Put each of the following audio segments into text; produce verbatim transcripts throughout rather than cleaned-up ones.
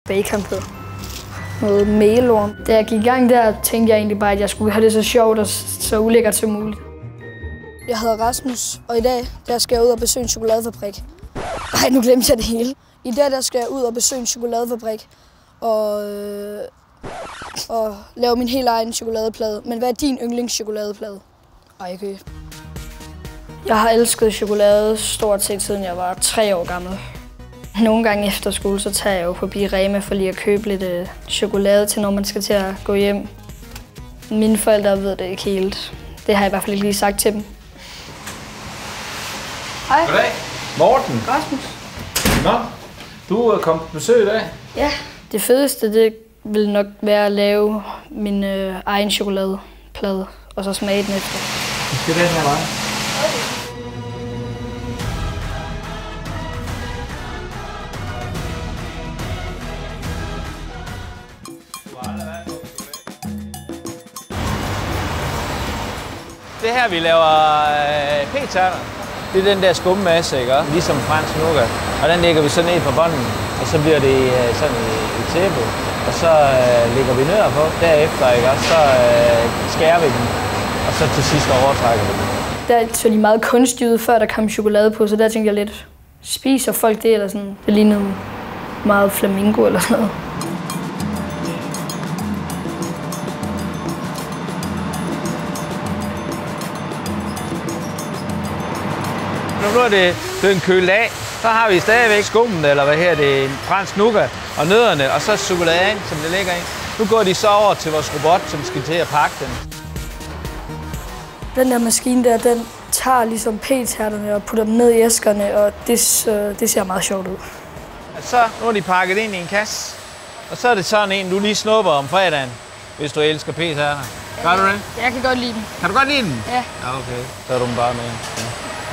bacon på. Noget melorm. Da jeg gik i gang der, tænkte jeg egentlig bare, at jeg skulle have det så sjovt og så ulækkert som muligt. Jeg hedder Rasmus, og i dag der skal jeg ud og besøge en chokoladefabrik. Nej, nu glemte jeg det hele. I dag der skal jeg ud og besøge en chokoladefabrik og, øh, og lave min helt egen chokoladeplade. Men hvad er din yndlingschokoladeplade? Ej, okay. Jeg har elsket chokolade stort set siden jeg var tre år gammel. Nogle gange efter skole, så tager jeg jo forbi Rema for lige at købe lidt øh, chokolade til, når man skal til at gå hjem. Mine forældre ved det ikke helt. Det har jeg i hvert fald ikke lige sagt til dem. Hej. Goddag. Morten. Rasmus. Nå, du er kommet på besøg i dag. Ja, det fedeste det vil nok være at lave min øh, egen chokoladeplade, og så smage den efter. Vi skal den her vej. Det her, vi laver øh, p-terner. Det er den der skummasse, ikke? Ligesom fransk nougat. Og den lægger vi så ned på bunden, og så bliver det øh, sådan i, i tæppe. Og så øh, lægger vi nødder på. Derefter, ikke? Så øh, skærer vi den, og så til sidst overtrækker vi den. Der så de meget kunstigt ud, før der kom chokolade på, så der tænkte jeg lidt, spiser folk det, eller sådan? Det lignede meget flamingo eller sådan noget. Nu er det den kølet af, så har vi stadigvæk skummen, eller hvad her det er, fransk nougat og nødderne, og så chokoladen, som det ligger i. Nu går de så over til vores robot, som skal til at pakke den. Den der maskine der, den tager ligesom p-tærterne og putter dem ned i æskerne, og det, det ser meget sjovt ud. Så nu er de pakket ind i en kasse, og så er det sådan en, du lige snupper om fredagen, hvis du elsker p-tærter. Gør du det? Jeg kan godt lide den. Kan du godt lide den? Ja. Ja, okay. Så er du den bare med. Ja.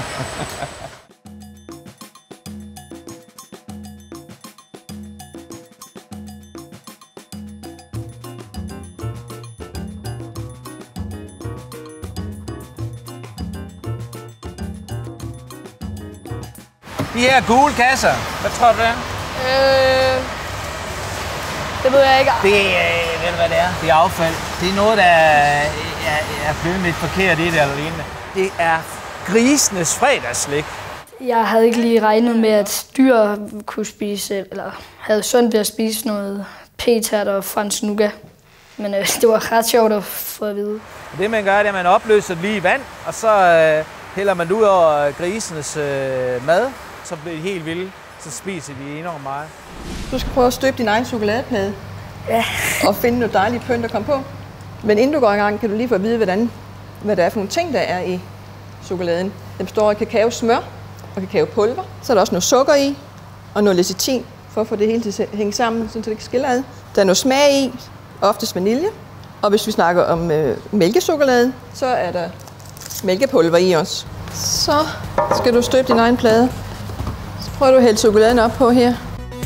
De her gule kasser, hvad tror du det er? Øh, det ved jeg ikke. Det er, ved du hvad det er? Det er affald. Det er noget, der er, er, er blevet lidt forkert i det eller lignende. Det er grisenes fredagsslik. Jeg havde ikke lige regnet med, at dyr kunne spise, eller havde sundt ved at spise noget p-tærter og fransk nougat. Men øh, det var ret sjovt at få at vide. Det man gør, det er, at man opløser det lige i vand, og så øh, hælder man det ud over grisenes øh, mad. Så bliver de helt vilde, så spiser de enormt meget. Du skal prøve at støbe din egen chokoladeplade. Ja. Og finde noget dejligt pynt at komme på. Men inden du går i gang, kan du lige få at vide, hvordan, hvad der er for nogle ting, der er i chokoladen. Den består af kakaosmør og kakaopulver. Så er der også noget sukker i, og noget lecitin, for at få det hele til at hænge sammen, så det ikke skiller ad. Der er noget smag i, oftest vanilje. Og hvis vi snakker om øh, mælkechokolade, så er der mælkepulver i os. Så skal du støbe din egen plade. Så prøver du at hælde chokoladen op på her.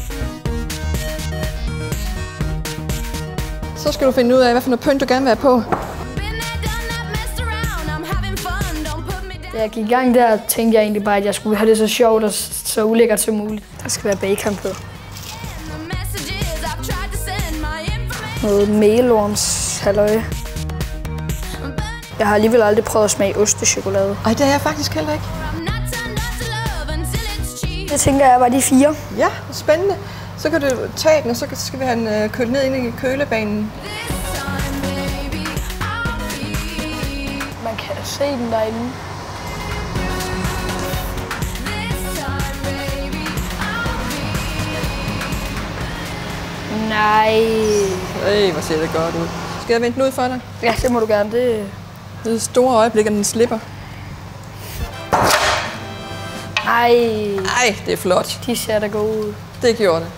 Så skal du finde ud af, hvad for noget pynt du gerne vil have på. Da jeg gik i gang der, tænkte jeg egentlig bare, at jeg skulle have det så sjovt og så ulækkert som muligt. Der skal være bacon på. Noget melorms halløj. Jeg har alligevel aldrig prøvet at smage ostechokolade. Ej, det har jeg faktisk heller ikke. Det tænker jeg var de fire. Ja, spændende. Så kan du tage den, og så skal vi have den øh, kølet ned ind i kølebanen. Man kan se den derinde. Nej. Ej, hvor ser det godt ud. Skal jeg vente den ud for dig? Ja, det må du gerne. Det, det er store øjeblikke, den slipper. Ej. Ej, det er flot. De ser da gode ud. Det gjorde det.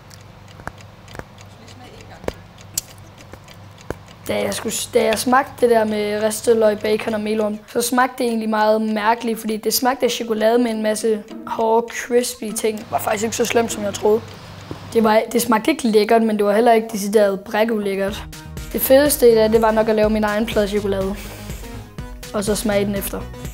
Da jeg, skulle, da jeg smagte det der med ristet løg, bacon og melorm, så smagte det egentlig meget mærkeligt, fordi det smagte af chokolade med en masse hårde, crispy ting. Det var faktisk ikke så slemt, som jeg troede. Det, var, det smagte ikke lækkert, men det var heller ikke decideret brækulækkert. Det fedeste i det, det var nok at lave min egen plade chokolade. Og så smage den efter.